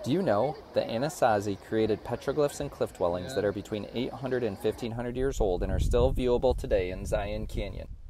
Do you know that Anasazi created petroglyphs and cliff dwellings that are between 800 and 1500 years old and are still viewable today in Zion Canyon?